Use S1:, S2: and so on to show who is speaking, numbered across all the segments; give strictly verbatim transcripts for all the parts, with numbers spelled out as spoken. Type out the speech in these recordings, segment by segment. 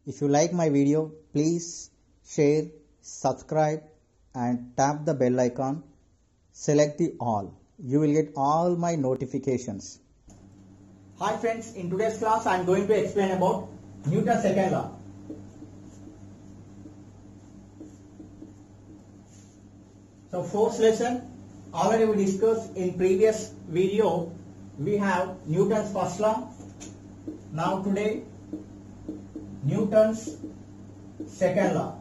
S1: If you like my video, please share, subscribe and tap the bell icon. Select the all. You will get all my notifications.
S2: Hi friends, in today's class I am going to explain about Newton's second law. So force lesson, already we discussed in previous video. We have Newton's first law. Now today Newton's second law.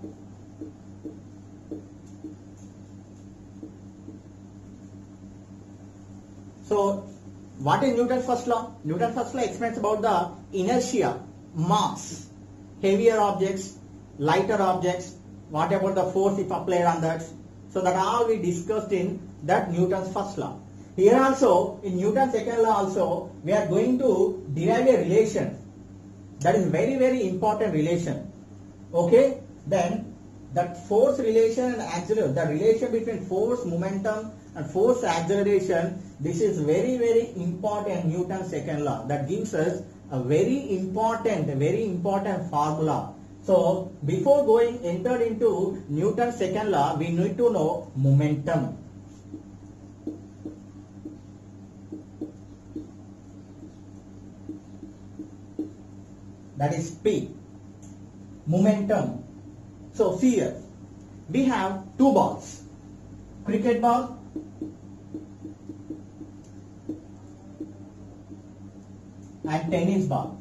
S2: So what is Newton's first law? Newton's first law explains about the inertia, mass, heavier objects, lighter objects, what about the force if applied on that. So that all we discussed in that Newton's first law. Here also in Newton's second law also we are going to derive a relation. That is very very important relation. Okay, then that force relation and acceleration, the relation between force, momentum and force acceleration, this is very very important Newton's second law. That gives us a very important, very important formula. So before going entered into Newton's second law, we need to know momentum. That is P. Momentum. So see here, we have two balls, cricket ball and tennis ball.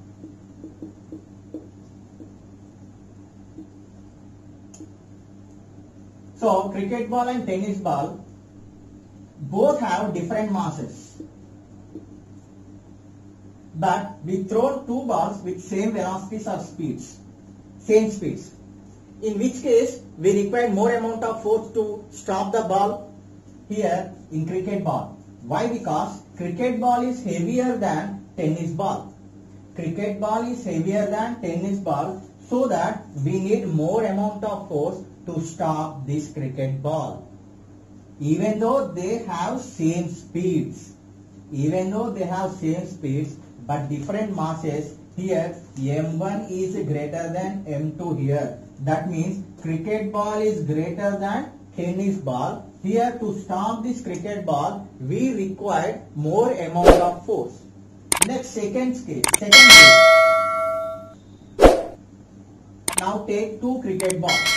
S2: So cricket ball and tennis ball both have different masses, but we throw two balls with same velocities or speeds, same speeds. In which case we require more amount of force to stop the ball here in cricket ball. Why? Because cricket ball is heavier than tennis ball. Cricket ball is heavier than tennis ball, so that we need more amount of force to stop this cricket ball. Even though they have same speeds, even though they have same speeds, but different masses. Here M one is greater than M two here. That means cricket ball is greater than tennis ball. Here to stop this cricket ball, we require more amount of force. Next second case, second case. Now take two cricket balls.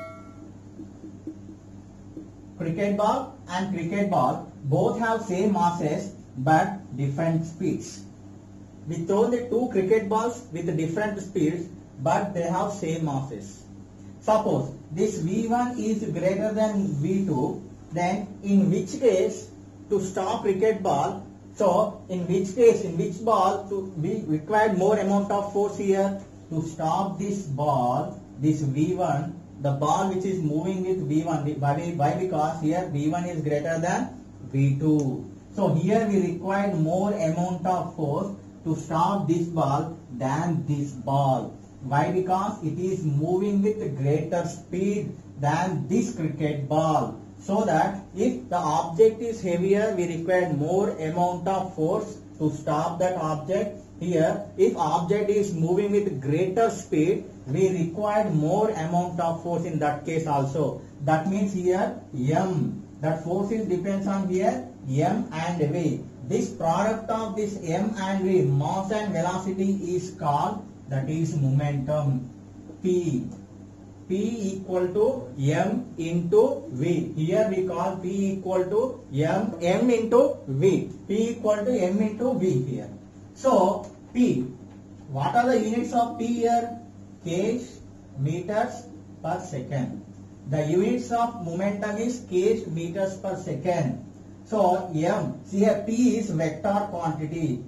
S2: Cricket ball and cricket ball both have same masses but different speeds. We throw the two cricket balls with different speeds, but they have same masses. Suppose this V one is greater than V two, then in which case to stop cricket ball, so in which case, in which ball to we require more amount of force here to stop this ball, this V one, the ball which is moving with V one. Why? Why? Because here V one is greater than V two. So here we require more amount of force to stop this ball than this ball. Why? Because it is moving with greater speed than this cricket ball. So that if the object is heavier, we require more amount of force to stop that object. Here, if object is moving with greater speed, we require more amount of force in that case also. That means here M, that force is depends on here M and V. This product of this M and V, mass and velocity, is called, that is momentum. P. P equal to M into V. Here we call P equal to M, M into V. P equal to M into V here. So P, what are the units of P here? Kg meters per second. The units of momentum is kg meters per second. So M, see here P is vector quantity.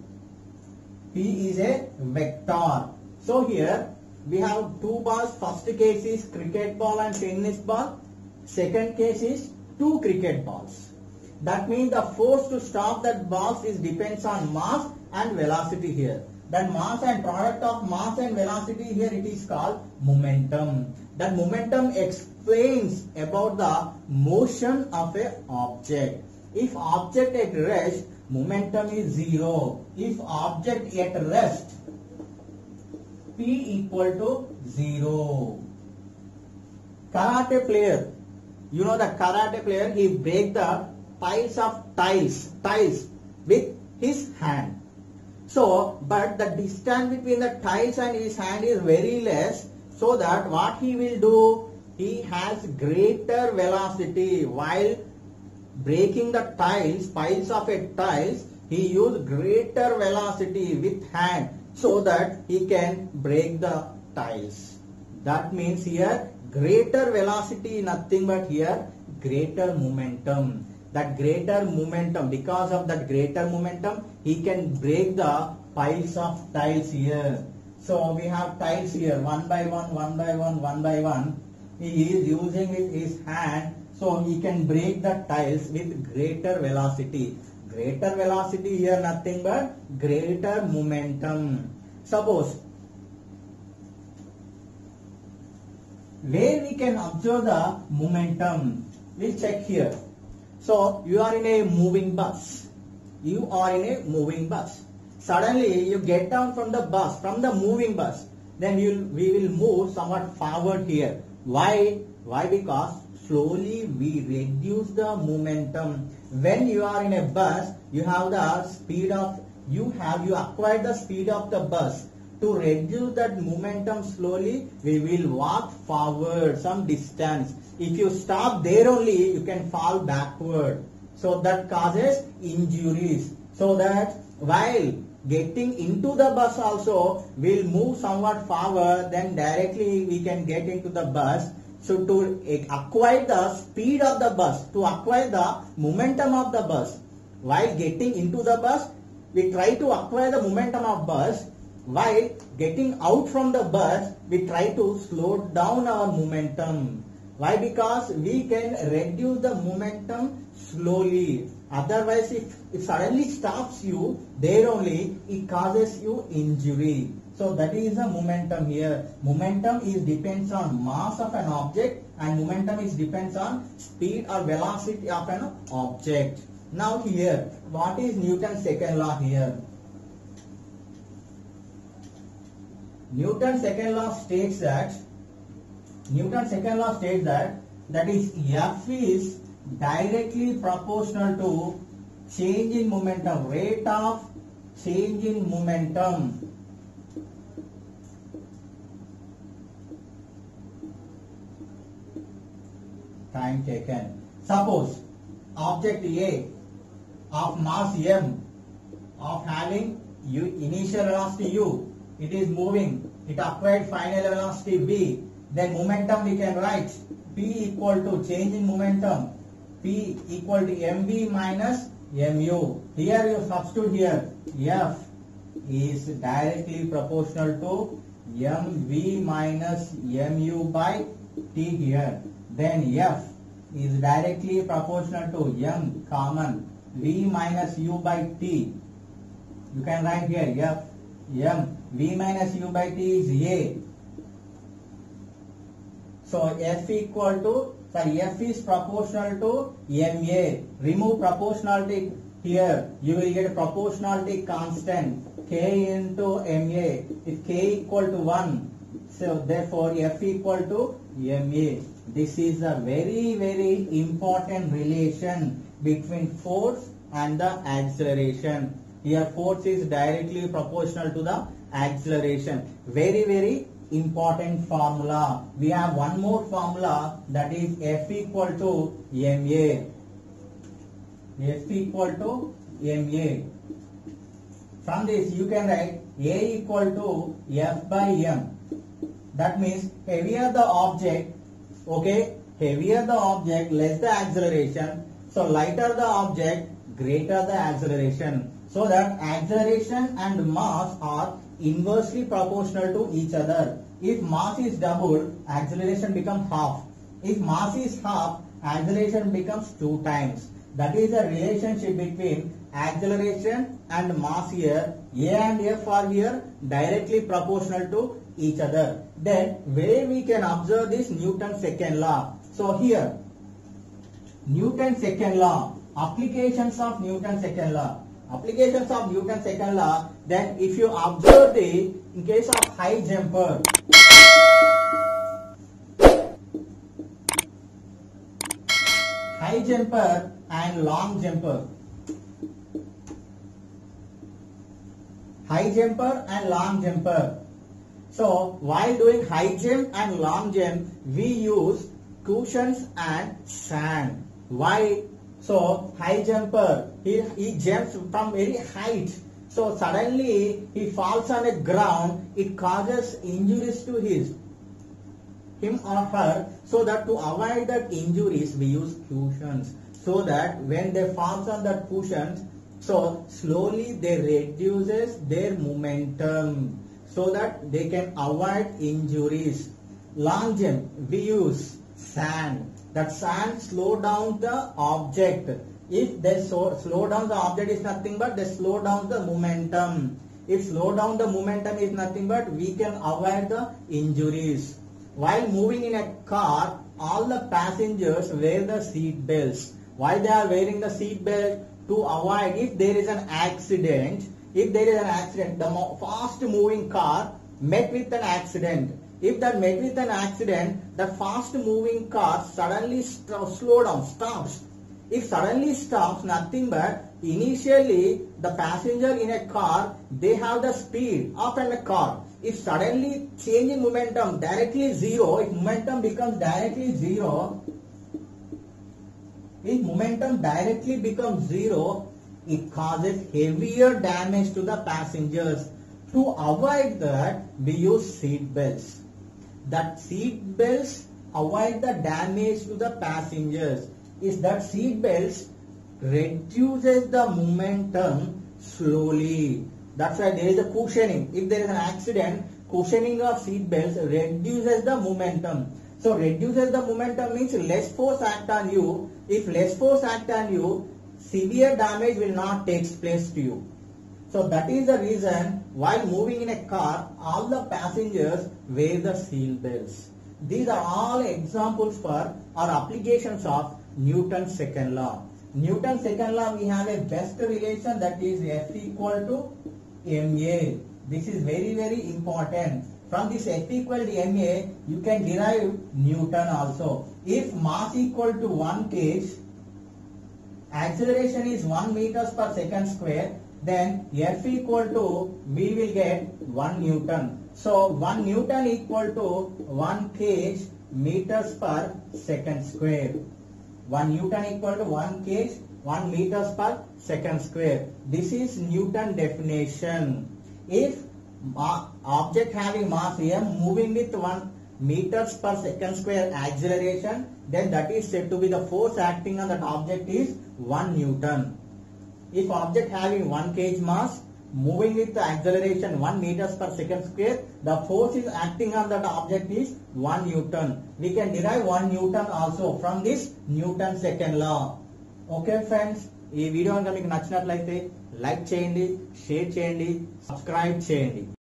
S2: P is a vector. So here we have two balls. First case is cricket ball and tennis ball. Second case is two cricket balls. That means the force to stop that balls is depends on mass and velocity here. That mass and product of mass and velocity here, it is called momentum. That momentum explains about the motion of a object. If object at rest, momentum is zero. If object at rest, P equal to zero. Karate player, you know the karate player, he break the piles of tiles, tiles with his hand. So, but the distance between the tiles and his hand is very less, so that what he will do, he has greater velocity while breaking the tiles, piles of a tiles, he use greater velocity with hand so that he can break the tiles. That means here greater velocity, nothing but here greater momentum. That greater momentum, because of that greater momentum, he can break the piles of tiles here. So we have tiles here, one by one, one by one, one by one. He is using with his hand, so he can break the tiles with greater velocity. Greater velocity here, nothing but greater momentum. Suppose where we can observe the momentum, we'll check here. So you are in a moving bus. You are in a moving bus. Suddenly you get down from the bus, from the moving bus. Then you we will move somewhat forward here. Why? Why? Because slowly we reduce the momentum. When you are in a bus, you have the speed of, you have, you acquire the speed of the bus. To reduce that momentum slowly, we will walk forward some distance. If you stop there only, you can fall backward. So that causes injuries. So that while getting into the bus also, we'll move somewhat forward, then directly we can get into the bus. So to acquire the speed of the bus, to acquire the momentum of the bus, while getting into the bus, we try to acquire the momentum of bus. While getting out from the bus, we try to slow down our momentum. Why? Because we can reduce the momentum slowly. Otherwise, if it suddenly stops you, there only it causes you injury. So that is the momentum here. Momentum is depends on mass of an object, and momentum is depends on speed or velocity of an object. Now here, what is Newton's second law here? Newton's second law states that Newton's second law states that that is F is directly proportional to change in momentum, rate of change in momentum. Time taken. Suppose object A of mass m, of having u, initial velocity u, it is moving, it acquired final velocity v, then momentum we can write P equal to change in momentum, P equal to mv minus mu. Here you substitute here, F is directly proportional to mv minus mu by t here. Then F is directly proportional to m common v minus u by t. You can write here F m v minus u by t is a. So F equal to, sorry, F is proportional to ma. Remove proportionality here. You will get proportionality constant k into ma. If k equal to one, so therefore F equal to ma. This is a very very important relation between force and the acceleration. Here force is directly proportional to the acceleration. Very very important formula. We have one more formula, that is F equal to ma. F equal to ma. From this you can write A equal to F by m. That means heavier the object, okay, heavier the object, less the acceleration. So lighter the object, greater the acceleration. So that acceleration and mass are inversely proportional to each other. If mass is double, acceleration becomes half. If mass is half, acceleration becomes two times. That is the relationship between acceleration and mass here. A and F are here directly proportional to each other. Then where we can observe this Newton's second law. So here, Newton's second law, applications of Newton's second law. Applications of Newton's second law, then if you observe the in case of high jumper, high jumper and long jumper, high jumper and long jumper. So while doing high jump and long jump, we use cushions and sand. Why? So high jumper, he, he jumps from very height. So suddenly he falls on the ground. It causes injuries to his him or her. So that to avoid that injuries, we use cushions. So that when they fall on that cushions, so slowly they reduces their momentum, so that they can avoid injuries. Long jump, we use sand. That sand slow down the object. If they so, slow down the object is nothing but they slow down the momentum. If slow down the momentum is nothing but we can avoid the injuries. While moving in a car, all the passengers wear the seat belts. Why they are wearing the seat belt? To avoid if there is an accident. If there is an accident, the fast moving car met with an accident. If that met with an accident, the fast moving car suddenly st slow down, stops. If suddenly stops, nothing but initially the passenger in a car, they have the speed of a car. If suddenly changing momentum directly zero, if momentum becomes directly zero, if momentum directly becomes zero, it causes heavier damage to the passengers. To avoid that, we use seat belts. That seat belts avoid the damage to the passengers. Is that seat belts reduces the momentum slowly. That's why there is a cushioning. If there is an accident, cushioning of seat belts reduces the momentum. So reduces the momentum means less force act on you. If less force act on you, severe damage will not take place to you. So that is the reason while moving in a car, all the passengers wear the seat belts. These are all examples for or applications of Newton's second law. Newton's second law, we have a best relation, that is F equal to M A. This is very very important. From this F equal to M A, you can derive Newton also. If mass equal to one kilogram, acceleration is one meters per second square, then F equal to, we will get one Newton. So one Newton equal to one kilogram meters per second square. one Newton equal to one kilogram, one meters per second square. This is Newton definition. If object having mass m moving with one meters per second square acceleration, then that is said to be the force acting on that object is one Newton. If object having one kilogram mass moving with the acceleration one meters per second square, the force is acting on that object is one Newton. We can derive one Newton also from this Newton's second law. Okay friends, ఈ video కనుక మీకు నచ్చినట్లయితే like చేయండి, share చేయండి, subscribe చేయండి.